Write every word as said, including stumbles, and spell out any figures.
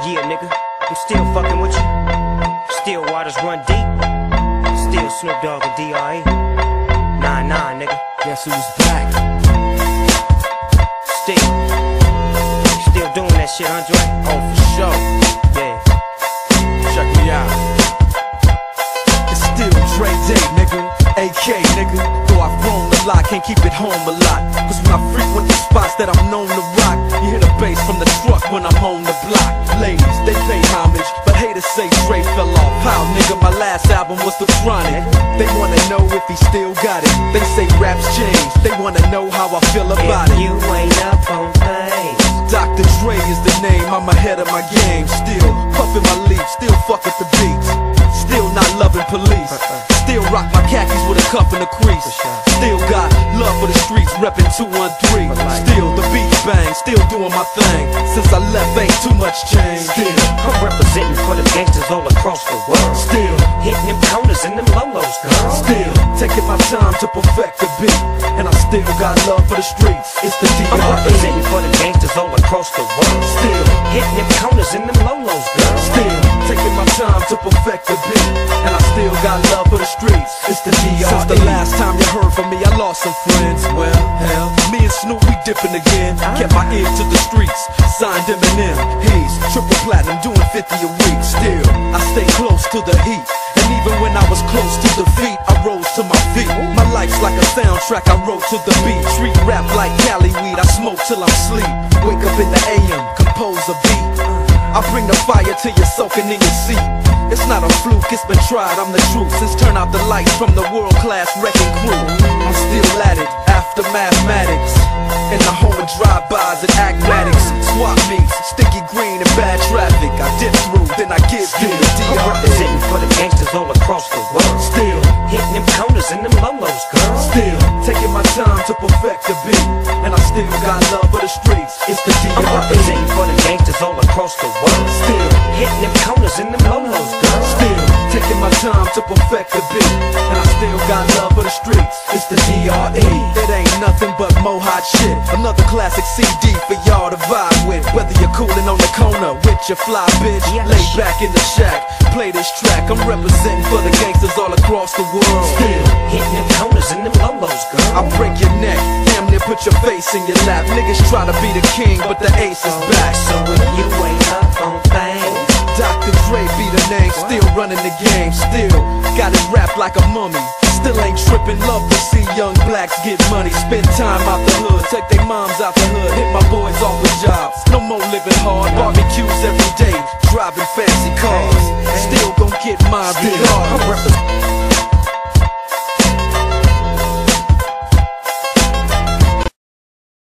Yeah, nigga, I'm still fucking with you. Still waters run deep. Still Snoop Dogg and D R E. Nah, nah, nigga. Guess who's back? Still. Still doing that shit, Andre? Oh, for sure. Yeah. Check me out. It's still Dre Day, nigga. A K, nigga. Though I've grown a lot, can't keep it home a lot. Cause when I frequent the spots that I'm known to rock, you hear the bass from the truck when I'm on the block. Ladies, they pay homage, but haters say Dre fell off. How, nigga, my last album was The Chronic. They wanna know if he still got it. They say raps change, they wanna know how I feel about if it. you ain't up on things, Doctor Dre is the name, I'm ahead of my game. Still puffin' my leaf, still fuck with the beats. Still not loving police. Still rock my khakis with a cuff and a crease. Still got love for the streets, reppin' two one three. Still the beat bang, still doing my thing. Since I left ain't too much change. still I'm representing for the gangsters all across the world. Still Hitting them corners and them lolos, girl. Still taking my time to perfect the beat. And I still got love for the streets. It's the D I'm R E. representing for the gangsters all across the world. Still Hitting them corners and them lolos, girl. Still taking my time to perfect the beat. And I still got love for the streets. It's the D R E. Since the last time you heard from me, I lost some friends. Well, hell, me and Snoop, we dipping again. Kept my ear to the streets. Signed Eminem. He's triple platinum, doing fifty a week. Still, I stay close to the heat. And even when I was close to defeat, I rose to my feet. My life's like a soundtrack, I wrote to the beat. Street rap like Cali weed, I smoke till I'm sleep. Wake up in the A M, compose a beat. I bring the fire till you're soaking in your seat. It's not a fluke, it's been tried, I'm the truth. Since turn out the lights from the world-class wrecking crew, I'm still at it, after mathematics. In the home of drive-bys and acmatics. Swap meets, sticky green and bad traffic. I dip through, then I give you the D I'm R E. representing for the gangsters all across the world. Still Hitting them corners and them lolos, girl. Still taking my time to perfect the beat. And I still got love for the streets. It's the D I'm R E. representing for the gangsters all across the world. Still Hitting them corners and them lolos, girl. Still taking my time to perfect the beat. And I still got love for the streets. It's the D R E. It ain't nothing but mo hot shit. Another classic C D for y'all to vibe with. Whether you're coolin' on the corner with your fly bitch, lay back in the shack, play this track. I'm representing for the gangsters all across the world. Still Hitting them corners and them lolos, girl. I break your neck, damn near put your face in your lap. Niggas try to be the king, but the ace is back. So if you ain't up on things, Doctor Dre be the name, still running the game. Still got it wrapped like a mummy. Still ain't trippin', love to see young blacks get money. Spend time out the hood, take their moms out the hood. Hit my boys off with jobs, no more living hard. Barbecues every day, driving fancy cars. Still gon' get mine I'm regardless. representing